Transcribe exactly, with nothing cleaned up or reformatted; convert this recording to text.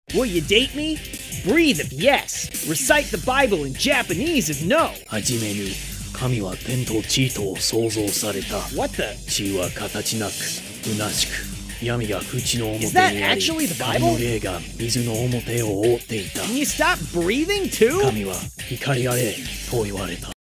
Will you date me? Breathe if yes. Recite the Bible in Japanese if no. はじめに神は天と地とを創造された。 What the? 地は形なく虚しく、闇が淵の表 Is that にあり、 actually the 神 Bible? の霊が水の表を覆っていた。 Can you stop breathing too? 神は光あれと言われた。